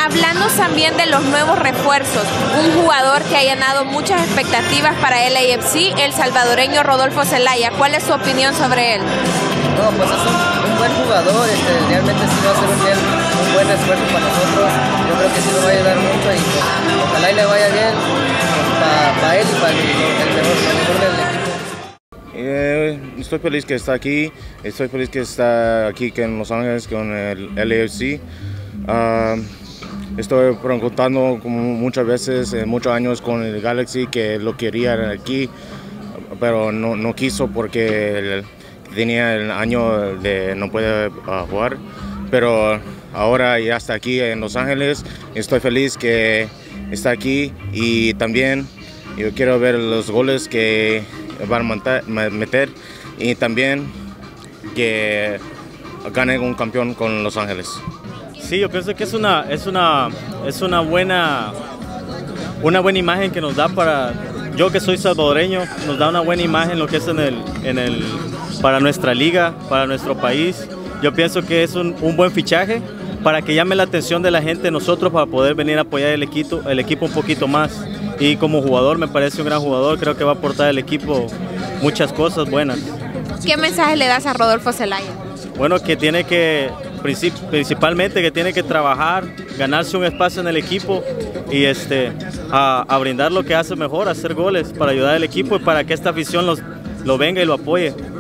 Hablando también de los nuevos refuerzos, un jugador que ha llenado muchas expectativas para el LAFC, el salvadoreño Rodolfo Zelaya. ¿Cuál es su opinión sobre él? No, pues es un buen jugador, realmente sí va a ser un buen esfuerzo para nosotros. Yo creo que sí nos va a ayudar mucho y pues, ojalá y le vaya bien pues, para él y para el mejor del equipo. Estoy feliz que está aquí, estoy feliz que está aquí en Los Ángeles con el LAFC. Estoy preguntando como muchas veces, muchos años con el Galaxy que lo quería aquí, pero no quiso porque tenía el año de no poder jugar. Pero ahora ya está aquí en Los Ángeles, estoy feliz que está aquí y también yo quiero ver los goles que van a meter y también que gane un campeón con Los Ángeles. Sí, yo pienso que es una buena imagen que nos da para, yo que soy salvadoreño, nos da una buena imagen lo que es para nuestra liga, para nuestro país. Yo pienso que es un buen fichaje para que llame la atención de la gente, nosotros, para poder venir a apoyar el equipo un poquito más. Y como jugador me parece un gran jugador, creo que va a aportar al equipo muchas cosas buenas. ¿Qué mensaje le das a Rodolfo Zelaya? Bueno, que tiene que, principalmente que tiene que trabajar, ganarse un espacio en el equipo y a brindar lo que hace mejor, hacer goles para ayudar al equipo y para que esta afición lo venga y lo apoye.